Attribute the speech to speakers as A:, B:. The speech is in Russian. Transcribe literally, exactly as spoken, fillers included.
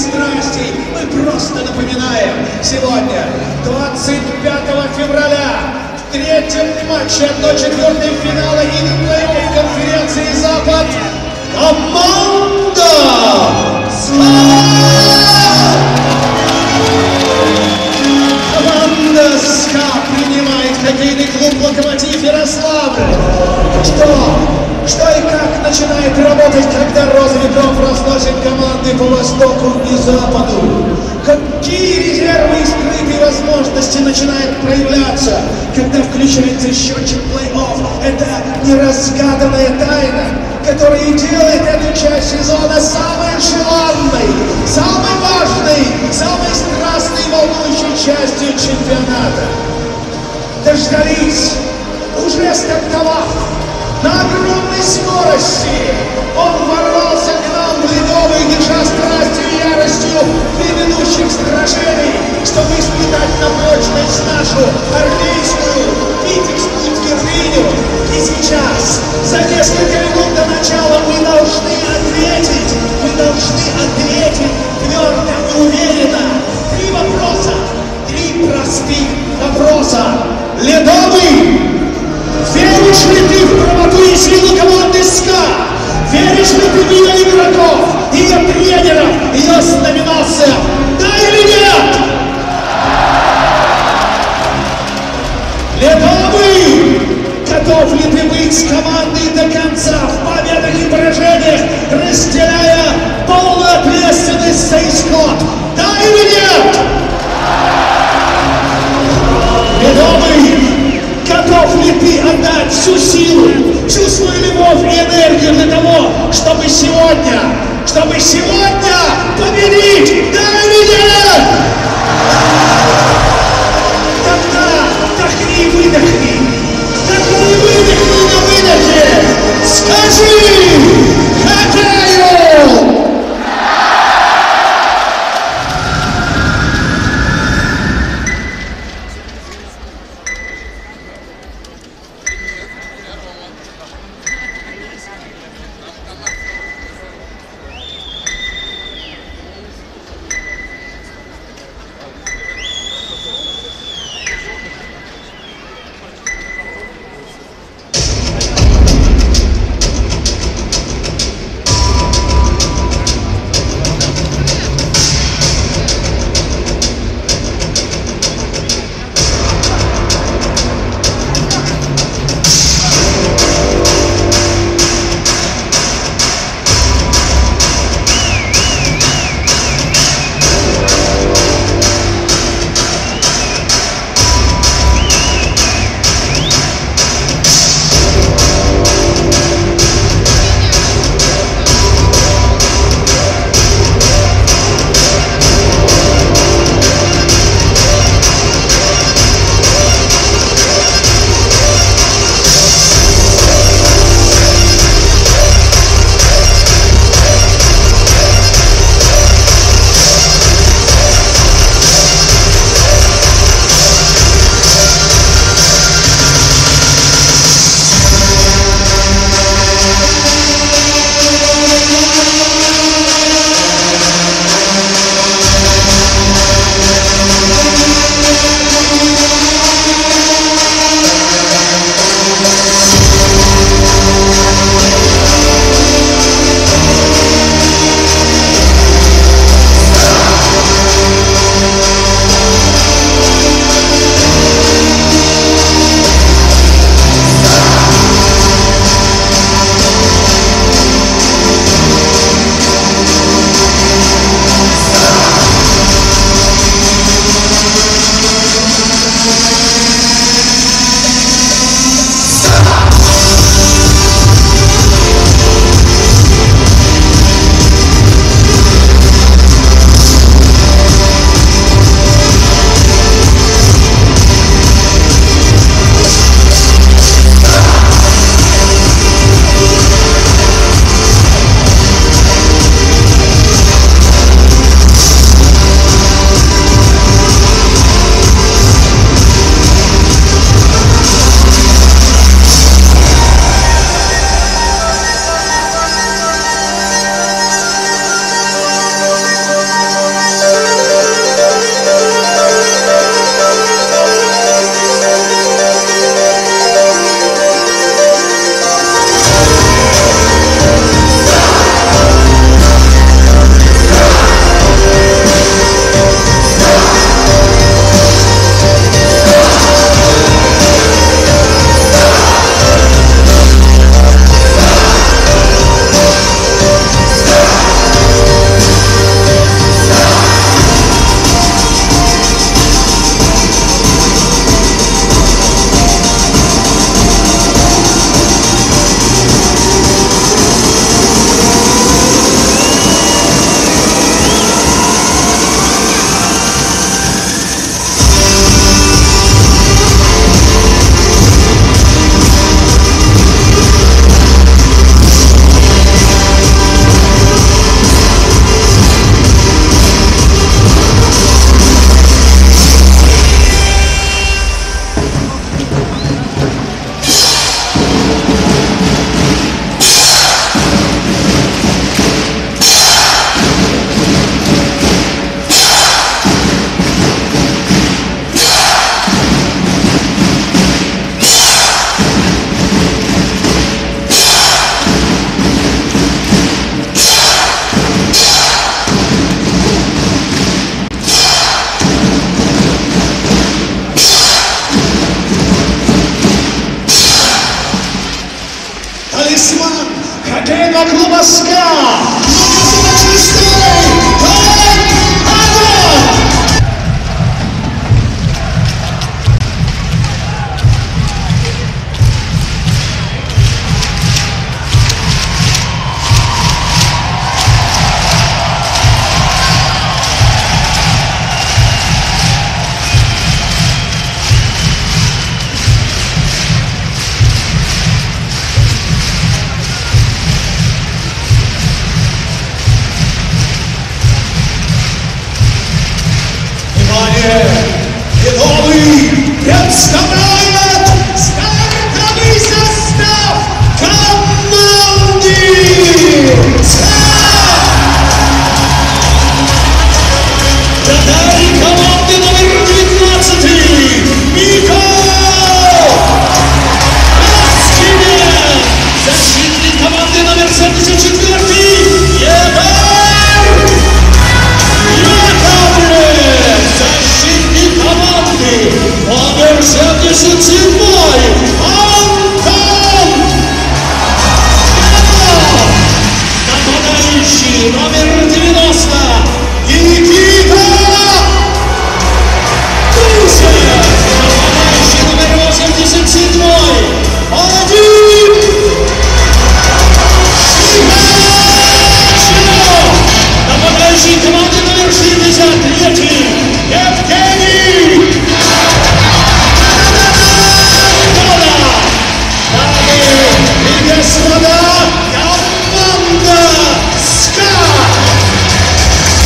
A: страстей мы просто напоминаем. Сегодня, двадцать пятого февраля, в третьем матче одной четвертой финала и плей-офф конференции «Запад» команда СКА! Команда СКА принимает хоккейный клуб «Локомотив» Ярославль. Что? Что и как начинает работать, когда Роза Ветров разносит команды по востоку и западу? Какие резервы и скрытые возможности начинают проявляться, когда включается счетчик плей-офф? Это неразгаданная тайна, которая и делает эту часть сезона самой желанной, самой важной, самой страстной и волнующей частью чемпионата. Дождались, уже стартовав. На огромной скорости он ворвался к нам в ледовый, дыша страстью и яростью предыдущих сражений, чтобы испытать на прочность нашу армейскую, витебскую твердыню. И сейчас, за несколько минут до начала, мы должны ответить, мы должны ответить твердо и уверенно. Три вопроса, три простых вопроса. Ледовый! Веришь ли ты в правоту и силу команды СКА? Веришь ли ты в ее игроков, ее тренеров, ее знаменосцев? Да или нет? Ледовый! Готов ли ты быть с командой до конца в победах и поражениях, разделяя полную ответственность за исход? Да или нет? Ледовый! Готов ли ты отдать всю силу, всю свою любовь и энергию для того, чтобы сегодня, чтобы сегодня победить? Да или нет? Тогда вдохни и выдохни. Вдохни и выдохни на выдохе. Скажи: «Хоккею!» талисман хоккейного клуба «СКА»